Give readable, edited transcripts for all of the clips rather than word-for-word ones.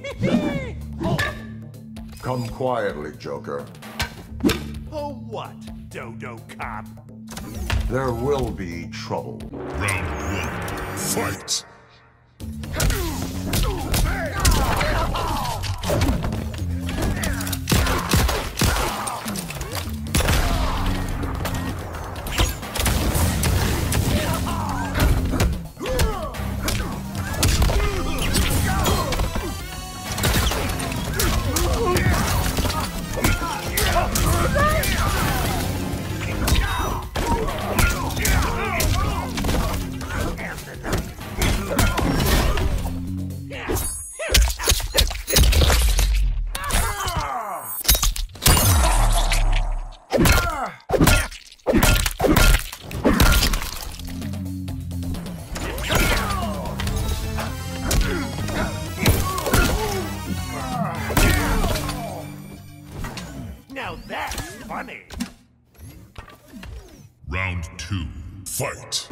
Come quietly, Joker. Oh, what, Dodo Cop? There will be trouble. Round 1. Fight! Now that's funny. Round 2. Fight!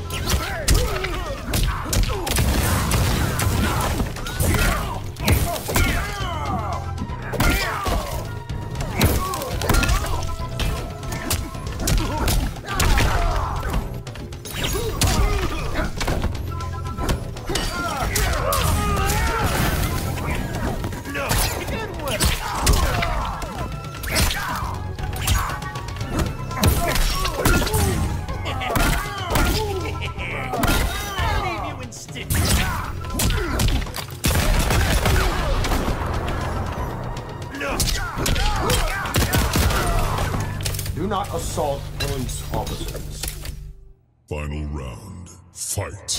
Do not assault police officers. Final round. Fight!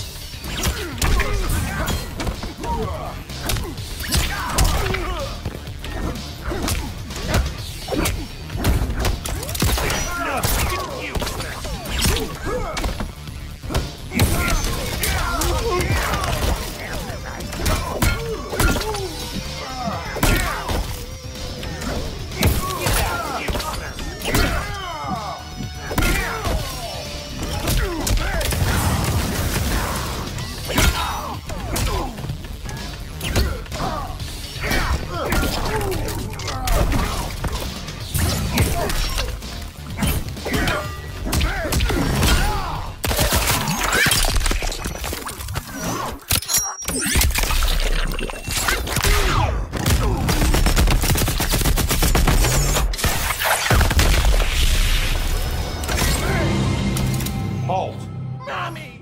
Halt! Mommy!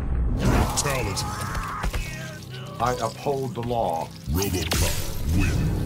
Brutality. I uphold the law. RoboCop wins.